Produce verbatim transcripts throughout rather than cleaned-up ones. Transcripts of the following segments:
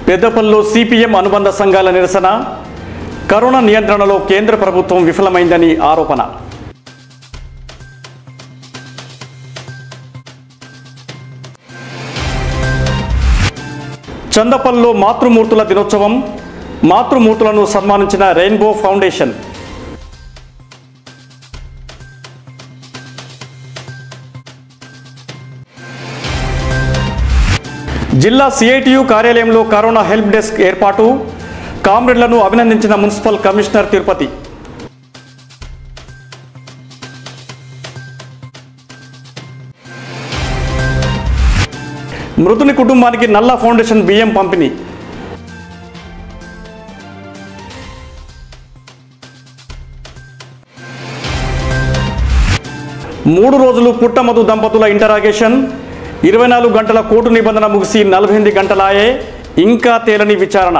పెద్దపల్లిలో సిపిఎం అనుబంధ సంఘాల నిరసన, కరోనా నియంత్రణలో కేంద్ర ప్రభుత్వం విఫలమైందని ఆరోపణ. చందపల్లిలో మాతృమూర్తుల దినోత్సవం, మాతృమూర్తులను సన్మానించిన రెయిన్బో ఫౌండేషన్. జిల్లా సిఐటియు కార్యాలయంలో కరోనా హెల్ప్ డెస్క్ ఏర్పాటు, కామ్రేడ్లను అభినందించిన మున్సిపల్ కమిషనర్ తిరుపతి. మృతుని కుటుంబానికి నల్ల ఫౌండేషన్ బియ్యం పంపిణీ. మూడు రోజులు పుట్టమధు దంపతుల ఇంటరాగేషన్, ఇరవై నాలుగు గంటల కోర్టు నిబంధన ముగిసి నలభై ఎనిమిది గంటలాయే, ఇంకా తేలని విచారణ.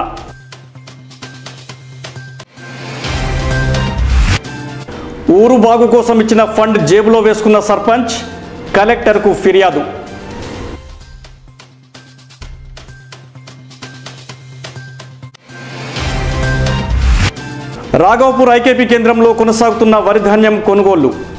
ఊరు బాగు కోసం ఇచ్చిన ఫండ్ జేబులో వేసుకున్న సర్పంచ్, కలెక్టర్కు ఫిర్యాదు. రాఘవపూర్ ఐకేపీ కేంద్రంలో కొనసాగుతున్న వరి ధాన్యం కొనుగోళ్లు.